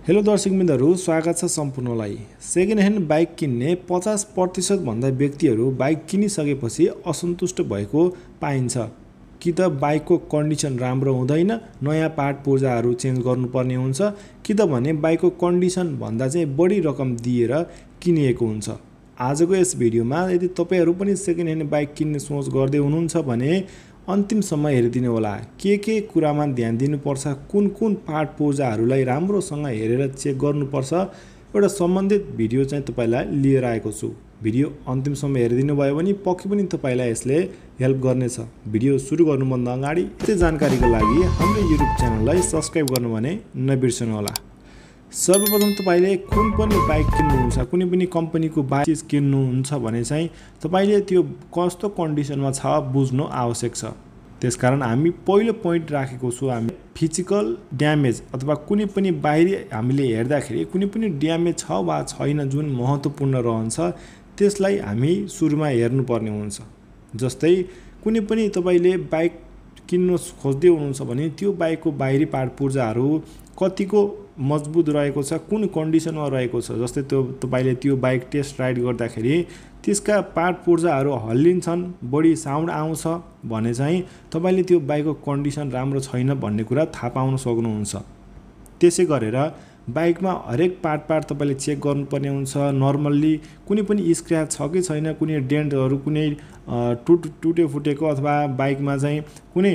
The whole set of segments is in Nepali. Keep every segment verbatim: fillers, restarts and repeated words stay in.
हेलो दर्शकबिन्दुहरु, स्वागत छ सम्पूर्णलाई। सेकेन्ड ह्यान्ड बाइक किन्ने पचास प्रतिशत भन्दा व्यक्तिहरू बाइक किनिसकेपछि असन्तुष्ट भएको पाइन्छ। कि त बाइकको कन्डिसन राम्रो हुँदैन, नयाँ पार्ट पूर्जाहरू चेन्ज गर्नुपर्ने हुन्छ, कि त भने बाइकको कन्डिसन भन्दा चाहिँ बढी रकम दिएर किनिएको हुन्छ। आजको यस भिडियोमा यदि तपाईहरु पनि सेकेन्ड ह्यान्ड बाइक किन्ने सोच गर्दै हुनुहुन्छ भने अन्तिमसम्म हेरिदिनु होला। के के कुरामा ध्यान दिनुपर्छ, कुन कुन पार्ट पूर्जाहरूलाई राम्रोसँग हेरेर चेक गर्नुपर्छ, एउटा सम्बन्धित भिडियो चाहिँ तपाईलाई लिएर आएको छु। भिडियो अन्तिमसम्म हेरिदिनु भयो भने पक्कै पनि तपाईलाई यसले हेल्प गर्नेछ। भिडियो सुरु गर्नुभन्दा अगाडि यस्तै जानकारीको लागि हाम्रो युट्युब च्यानललाई सब्स्क्राइब गर्नु भने नबिर्सनु होला। सर्वप्रथम तपाईले कुन पनि बाइक किन्नुहुन्छ, कुनै पनि कम्पनीको बाइक किन्नुहुन्छ भने चाहिँ तपाईले त्यो कस्तो कन्डिसनमा छ बुझ्नु आवश्यक छ। त्यसकारण हामी पहिलो पोइन्ट राखेको छु, हामी फिजिकल ड्यामेज अथवा कुनै पनि बाहिरी हामीले हेर्दाखेरि कुनै पनि ड्यामेज छ वा छैन जुन महत्त्वपूर्ण रहन्छ त्यसलाई हामी सुरुमा हेर्नुपर्ने हुन्छ। जस्तै कुनै पनि तपाईले बाइक किन्न खोज्दै हुनुहुन्छ भने त्यो बाइकको बाहिरी पार्ट पूर्जाहरू कतिको मजबुत रहेको छ, कुन कन्डिसनमा रहेको छ। जस्तै त्यो तपाईले त्यो बाइक टेस्ट राइड गर्दाखेरि त्यसका पार्ट पूर्जाहरू हल्लिन्छन्, बढी साउन्ड आउँछ भने चाहिँ तपाईले त्यो बाइकको कन्डिसन राम्रो छैन भन्ने कुरा थाहा पाउन सक्नुहुन्छ। त्यसै गरेर बाइकमा हरेक पार्ट पार्ट तपाईले चेक गर्नुपर्ने हुन्छ। नर्मल्ली कुनै पनि स्क्रैच छ कि छैन, कुनै डेन्टहरू कुनै टुट टुटे फुटेको अथवा बाइकमा चाहिँ कुनै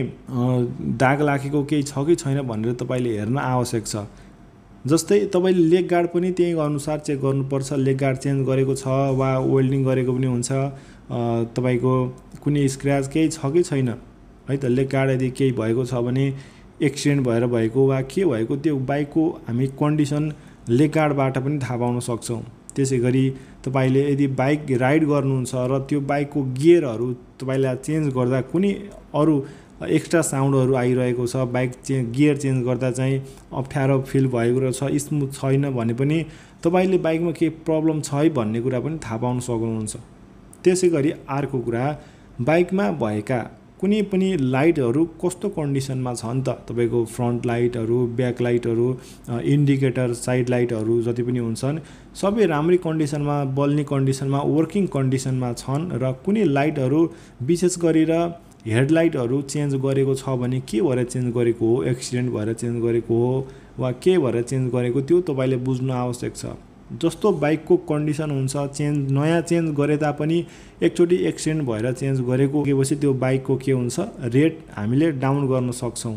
दाग लागेको केही छ कि छैन भनेर तपाईले हेर्न आवश्यक छ। जस्तै तपाईले लेग गार्ड पनि त्यही अनुसार चेक गर्नुपर्छ। लेग गार्ड चेन्ज गरेको छ वा वेल्डिङ गरेको पनि हुन्छ, तपाईको कुनै स्क्रैच केही छ कि छैन है त। लेग गार्ड यदि केही भएको छ भने एक्सिडेन्ट भएर भएको वा के भएको त्यो बाइकको हामी कन्डिसन लेग गार्डबाट पनि थाहा पाउन सक्छौँ। त्यसै गरी तपाईले यदि बाइक राइड गर्नुहुन्छ र त्यो बाइकको गियरहरू तपाईलाई चेन्ज गर्दा कुनै अरू एक्स्ट्रा साउन्डहरू आइरहेको छ, बाइक चेन्ज गियर चेन्ज गर्दा चाहिँ अप्ठ्यारो फिल भएको छ, स्मुथ छैन भने पनि तपाईले बाइकमा के प्रब्लम छ है भन्ने कुरा पनि थाहा पाउन सक्नुहुन्छ। त्यसै गरी अर्को कुरा, बाइकमा भएका कुनै पनि लाइटहरू कस्तो कन्डिसनमा छ नि त। तपाईको फ्रन्ट लाइटहरू, ब्याक लाइटहरू, इन्डिकेटर, साइड लाइटहरू जति पनि हुन्छन् सबै राम्रै कन्डिसनमा, बल्ने कन्डिसनमा, वर्किङ कन्डिसनमा छन् र कुनै लाइटहरू विशेष गरेर हेडलाइटहरू चेन्ज गरेको छ भने के भएर चेन्ज गरेको हो, एक्सिडेन्ट भएर चेन्ज गरेको हो वा के भएर चेन्ज गरेको त्यो तपाईले बुझ्नु आवश्यक छ। जस्तो बाइकको कन्डिसन हुन्छ, चेन्ज नयाँ चेन्ज गरे तापनि एकचोटि एक्सिडेन्ट भएर चेन्ज गरेको केपछि त्यो बाइकको के हुन्छ, रेट हामीले डाउन गर्न सक्छौँ।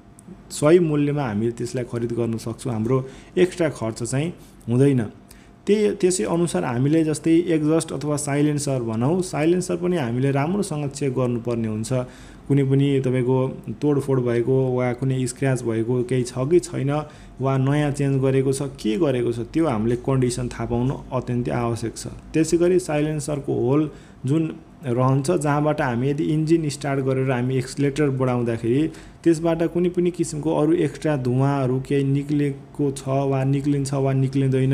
सही मूल्यमा हामीले त्यसलाई खरिद गर्न सक्छौँ, हाम्रो एक्स्ट्रा खर्च चाहिँ हुँदैन। त्यही त्यसै अनुसार हामीले जस्तै एक्जस्ट अथवा साइलेन्सर भनौँ, साइलेन्सर पनि हामीले राम्रोसँग चेक गर्नुपर्ने हुन्छ। कुनै पनि तपाईको तोडफोड भएको वा कुनै स्क्रैच भएको केही छ कि छैन वा नयाँ चेन्ज गरेको छ के गरेको छ त्यो हामीले कन्डिसन थाहा पाउनु अत्यन्तै आवश्यक छ। त्यसै गरी साइलेन्सरको होल जुन रहन्छ जहाँबाट हामी यदि इन्जिन स्टार्ट गरेर हामी एक्सिलेटर बढाउँदाखेरि त्यसबाट कुनै पनि किसिमको अरू एक्स्ट्रा धुवाँहरू केही निक्लेको छ वा निक्लिन्छ वा निक्लिँदैन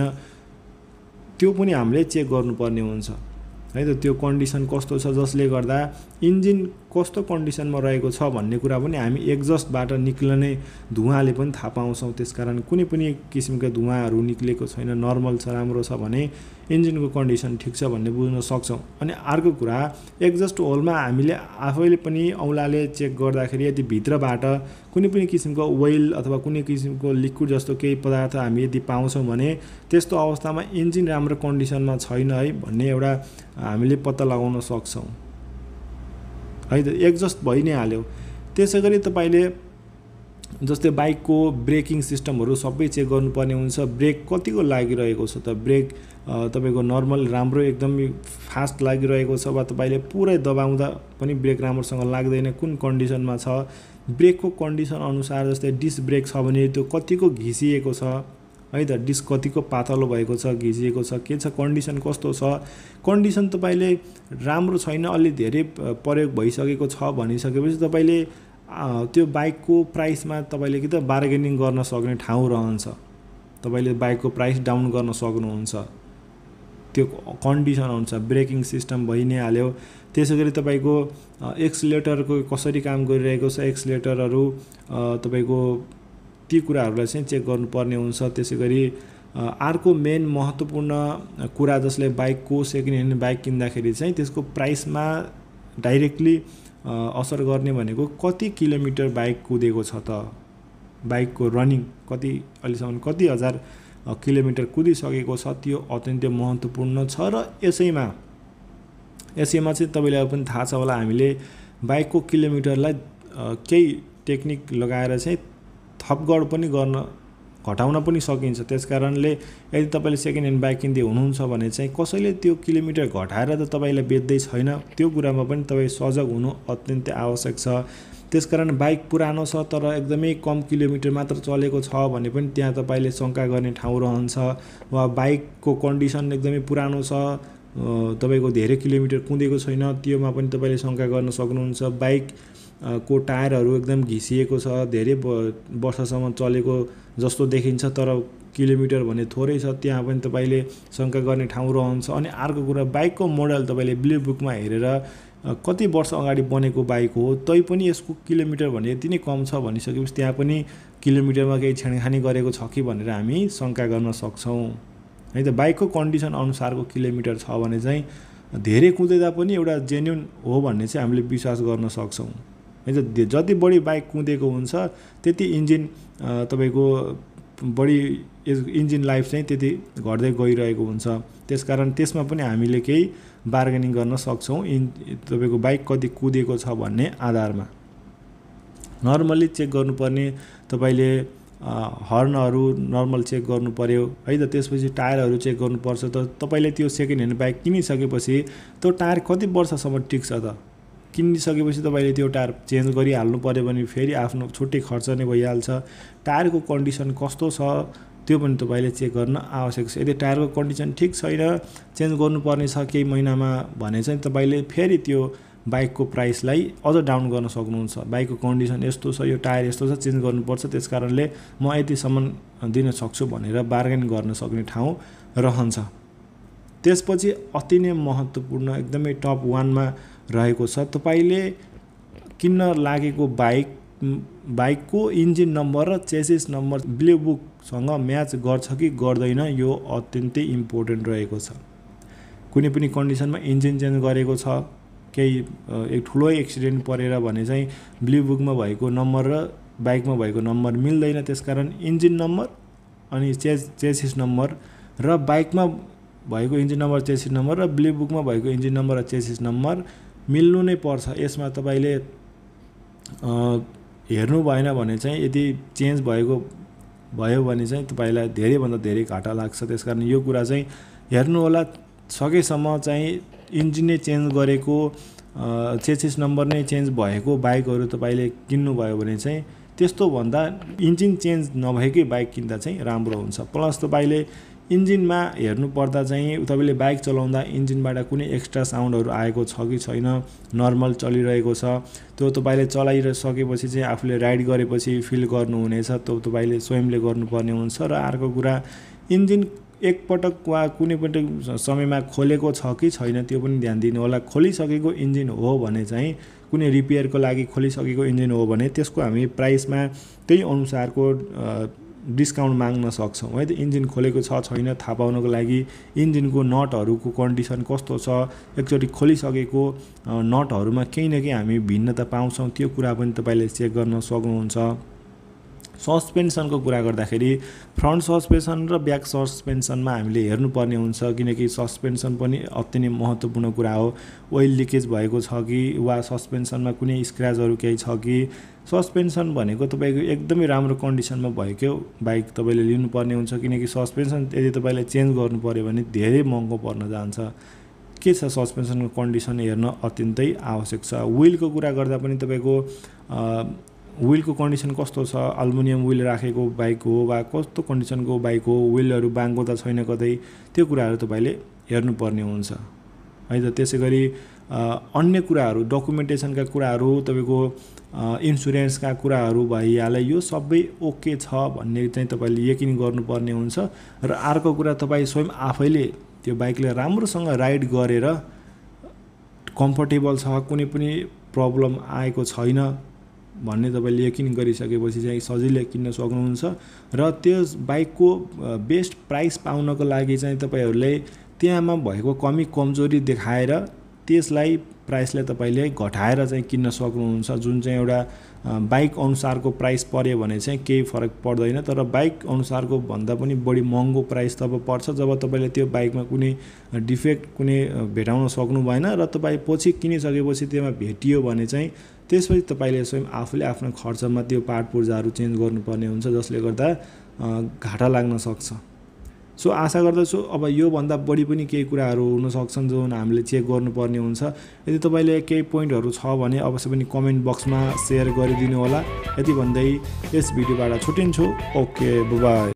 त्यो पनि हामीले चेक गर्नुपर्ने हुन्छ है त। त्यो कन्डिसन कस्तो छ जसले गर्दा इन्जिन कस्तो कन्डिसनमा रहेको छ भन्ने कुरा पनि हामी एक्जस्टबाट निक्लने धुवाँले पनि थाहा पाउँछौँ। त्यसकारण कुनै पनि किसिमका धुवाँहरू निक्लेको छैन, नर्मल छ, राम्रो छ भने इन्जिनको कन्डिसन ठिक छ भन्ने बुझ्न सक्छौँ। अनि अर्को कुरा, एक्जस्ट होलमा हामीले आफैले पनि औँलाले चेक गर्दाखेरि यदि भित्रबाट कुनै पनि किसिमको ओइल अथवा कुनै किसिमको लिक्विड जस्तो केही पदार्थ हामी यदि पाउँछौँ भने त्यस्तो अवस्थामा इन्जिन राम्रो कन्डिसनमा छैन है भन्ने एउटा हामीले पत्ता लगाउन सक्छौँ है त। एक्जस्ट भइ नै हाल्यो। त्यसै गरी तपाईले जस्तै बाइकको ब्रेकिङ सिस्टमहरू सबै चेक गर्नुपर्ने हुन्छ। ब्रेक कतिको लागिरहेको छ त, ब्रेक तपाईको नर्मल राम्रो एकदमै फास्ट लागिरहेको छ वा तपाईले पुरै दबाउँदा पनि ब्रेक राम्रोसँग लाग्दैन, कुन कन्डिसनमा छ। ब्रेकको कन्डिसन अनुसार जस्तै डिस्क ब्रेक छ भने त्यो कतिको घिसिएको छ है त, डिस्क कतिको पातलो भएको छ, घिसिएको छ, के छ, कन्डिसन कस्तो छ। कन्डिसन तपाईले राम्रो छैन, अलि धेरै प्रयोग भइसकेको छ भनिसकेपछि तपाईले त्यो बाइकको प्राइसमा तपाईले कि त बार्गेनिङ गर्न सक्ने ठाउँ रहन्छ, तपाईले बाइकको प्राइस डाउन गर्न सक्नुहुन्छ त्यो कन्डिसन अनुसार। ब्रेकिङ सिस्टम भइ नै हाल्यो। त्यसै गरी तपाईको एक्सिलेटरको कसरी काम गरिरहेको छ, एक्सिलेटरहरू तपाईको ती कुराहरूलाई चाहिँ चेक गर्नुपर्ने हुन्छ। त्यसै गरी अर्को मेन महत्त्वपूर्ण कुरा जसले बाइकको सेकेन्ड ह्यान्ड बाइक किन्दाखेरि चाहिँ त्यसको प्राइसमा डाइरेक्टली असर गर्ने भनेको कति किलोमिटर बाइक कुदेको छ त, बाइकको रनिङ कति अहिलेसम्म कति हजार किलोमिटर कुदिसकेको छ, त्यो अत्यन्तै महत्त्वपूर्ण छ। र यसैमा यसैमा चाहिँ तपाईँलाई पनि थाहा छ होला, हामीले बाइकको किलोमिटरलाई केही टेक्निक लगाएर चाहिँ थपगढ पनि गर्न घटाउन पनि सकिन्छ। त्यसकारणले यदि तपाईँले सेकेन्ड ह्यान्ड बाइक किन्दै हुनुहुन्छ भने चाहिँ कसैले त्यो किलोमिटर घटाएर त तपाईँलाई बेच्दै छैन, त्यो कुरामा पनि तपाईँ सजग हुनु अत्यन्तै आवश्यक छ। त्यसकारण बाइक पुरानो छ तर एकदमै कम किलोमिटर मात्र चलेको छ भने पनि त्यहाँ तपाईँले शङ्का गर्ने ठाउँ रहन्छ। वा बाइकको कन्डिसन एकदमै पुरानो छ, तपाईँको धेरै किलोमिटर कुदेको छैन, त्योमा पनि तपाईँले शङ्का गर्न सक्नुहुन्छ। बाइक को टायरहरू एकदम घिसिएको छ, धेरै वर्षसम्म चलेको जस्तो देखिन्छ तर किलोमिटर भने थोरै छ, त्यहाँ पनि तपाईँले शङ्का गर्ने ठाउँ रहन्छ। अनि अर्को कुरा, बाइकको मोडल तपाईँले ब्लू बुकमा हेरेर कति वर्ष अगाडि बनेको बाइक हो तैपनि यसको किलोमिटर भने यति नै कम छ भनिसकेपछि त्यहाँ पनि किलोमिटरमा केही छेडखानी गरेको छ कि भनेर हामी शङ्का गर्न सक्छौँ है त। बाइकको कन्डिसन अनुसारको किलोमिटर छ भने चाहिँ धेरै कुदेदा पनि एउटा जेन्युन हो भन्ने चाहिँ हामीले विश्वास गर्न सक्छौँ है त। जति बढी बाइक कुदेको हुन्छ त्यति इन्जिन तपाईँको बढी इन्जिन लाइफ चाहिँ त्यति घट्दै गइरहेको हुन्छ। त्यसकारण त्यसमा पनि हामीले केही बार्गेनिङ गर्न सक्छौँ इन तपाईँको बाइक कति कुदेको छ भन्ने आधारमा। नर्मली चेक गर्नुपर्ने तपाईँले हर्नहरू नर्मल चेक गर्नु पर्यो है त। त्यसपछि टायरहरू चेक गर्नुपर्छ। त तपाईँले त्यो सेकेन्ड ह्यान्ड बाइक किनिसकेपछि त्यो टायर कति वर्षसम्म टिक्छ त, किनिसकेपछि तपाईँले त्यो टायर चेन्ज गरिहाल्नु पऱ्यो भने फेरि आफ्नो छुट्टै खर्च नै भइहाल्छ। टायरको कन्डिसन कस्तो छ त्यो पनि तपाईँले चेक गर्न आवश्यक छ। यदि टायरको कन्डिसन ठिक छैन, चेन्ज गर्नुपर्ने छ केही महिनामा भने चाहिँ तपाईँले फेरि त्यो बाइकको प्राइसलाई अझ डाउन गर्न सक्नुहुन्छ। बाइकको कन्डिसन यस्तो छ, यो टायर यस्तो छ, चेन्ज गर्नुपर्छ, त्यस कारणले म यतिसम्म दिन सक्छु भनेर बार्गेन गर्न सक्ने ठाउँ रहन्छ। त्यसपछि अति नै महत्त्वपूर्ण एकदमै टप वानमा रहेको छ, तपाईँले किन्न लागेको बाइक बाइकको इन्जिन नम्बर र चेसिस नम्बर ब्लू बुकसँग म्याच गर्छ कि गर्दैन, यो अत्यन्तै इम्पोर्टेन्ट रहेको छ। कुनै पनि कन्डिसनमा इन्जिन चेन्ज गरेको छ, केही एक ठुलो एक्सिडेन्ट परेर भने चाहिँ ब्लू बुकमा भएको नम्बर र बाइकमा भएको नम्बर मिल्दैन। त्यसकारण इन्जिन नम्बर अनि चेस चेसिस नम्बर र बाइकमा भएको इन्जिन नम्बर चेसिस नम्बर र ब्लू बुकमा भएको इन्जिन नम्बर र चेसिस नम्बर मिल्नु नै पर्छ। यसमा तपाईँले हेर्नु भएन भने चाहिँ यदि चेन्ज भएको भयो भने चाहिँ तपाईँलाई धेरैभन्दा धेरै घाटा लाग्छ। त्यसकारण यो कुरा चाहिँ हेर्नु होला। सकेसम्म चाहिँ इन्जिन नै चेन्ज गरेको चेसिस नम्बर नै चेन्ज भएको बाइकहरू तपाईँले किन्नुभयो भने चाहिँ त्यस्तो भन्दा इन्जिन चेन्ज नभएकै बाइक किन्दा चाहिँ राम्रो हुन्छ। प्लस तपाईँले इन्जिनमा हेर्नु पर्दा चाहिँ तपाईँले बाइक चलाउँदा इन्जिनबाट कुनै एक्स्ट्रा साउन्डहरू आएको छ कि छैन, नर्मल चलिरहेको छ, त्यो तपाईँले चलाइसकेपछि चाहिँ आफूले राइड गरेपछि फिल गर्नुहुनेछ, त्यो तपाईँले स्वयंले गर्नुपर्ने हुन्छ। र अर्को कुरा, इन्जिन एकपटक वा कुनै पनि समयमा खोलेको छ कि छैन त्यो पनि ध्यान दिनु होला। खोलिसकेको इन्जिन हो भने चाहिँ कुनै रिपेयरको लागि खोलिसकेको इन्जिन हो भने त्यसको हामी प्राइसमा त्यही अनुसारको डिस्काउन्ट माग्न सक्छौँ है त। इन्जिन खोलेको छ छैन थाहा पाउनको लागि इन्जिनको नटहरूको कन्डिसन कस्तो छ, एकचोटि खोलिसकेको नटहरूमा केही न केही हामी भिन्नता पाउँछौँ, त्यो कुरा पनि तपाईँले चेक गर्न सक्नुहुन्छ। सस्पेन्सनको कुरा गर्दाखेरि फ्रन्ट सस्पेन्सन र ब्याक सस्पेन्सनमा हामीले हेर्नुपर्ने हुन्छ, किनकि सस्पेन्सन पनि अति नै महत्त्वपूर्ण कुरा हो। ओइल लिकेज भएको छ कि वा सस्पेन्सनमा कुनै स्क्रैचहरू केही छ कि, सस्पेन्सन भनेको तपाईँको एकदमै राम्रो कन्डिसनमा भएको बाइक तपाईँले लिनुपर्ने हुन्छ, किनकि सस्पेन्सन यदि तपाईँले चेन्ज गर्नु पर्यो भने धेरै महँगो पर्न जान्छ। के छ सस्पेन्सनको कन्डिसन हेर्न अत्यन्तै आवश्यक छ। विलको कुरा गर्दा पनि तपाईँको विलको कन्डिसन कस्तो छ, अल्मुनियम विल राखेको बाइक हो वा कस्तो कन्डिसनको बाइक हो, विलहरू बाङ्गो त छैन कतै, त्यो कुराहरू तपाईँले हेर्नुपर्ने हुन्छ है त। त्यसै गरी अन्य कुराहरू डकुमेन्टेसनका कुराहरू, तपाईँको इन्सुरेन्सका कुराहरू भइहाल्यो, यो सबै ओके छ भन्ने चाहिँ तपाईँले यकिन गर्नुपर्ने हुन्छ। र अर्को कुरा, तपाईँ स्वयं आफैले त्यो बाइकले राम्रोसँग राइड गरेर कम्फर्टेबल छ, कुनै पनि प्रब्लम आएको छैन भन्ने तपाईँले यकिन गरिसकेपछि चाहिँ सजिलै किन्न सक्नुहुन्छ र त्यस बाइकको बेस्ट प्राइस पाउनको लागि चाहिँ तपाईँहरूले त्यहाँमा भएको कमी कमजोरी देखाएर त्यसलाई प्राइसलाई तपाईँले घटाएर चाहिँ किन्न सक्नुहुन्छ। जुन चाहिँ एउटा बाइक अनुसारको प्राइस पर्यो भने चाहिँ केही फरक पर्दैन, तर बाइक अनुसारको भन्दा पनि बढी महँगो प्राइस तब पर्छ जब तपाईँले त्यो बाइकमा कुनै डिफेक्ट कुनै भेटाउन सक्नु भएन र तपाईँ पछि किनिसकेपछि त्यसमा भेटियो भने चाहिँ त्यसपछि तपाईँले स्वयं आफूले आफ्नो खर्चमा त्यो पार्ट पुर्जाहरू चेन्ज गर्नुपर्ने हुन्छ, जसले गर्दा घाटा लाग्न सक्छ। सो आशा गर्दछु अब योभन्दा बढी पनि केही कुराहरू हुन सक्छन् जुन हामीले चेक गर्नुपर्ने हुन्छ। यदि तपाईँले केही पोइन्टहरू छ भने अवश्य पनि कमेन्ट बक्समा सेयर गरिदिनु होला। यति भन्दै यस भिडियोबाट छुट्टिन्छु। Okay, bye bye.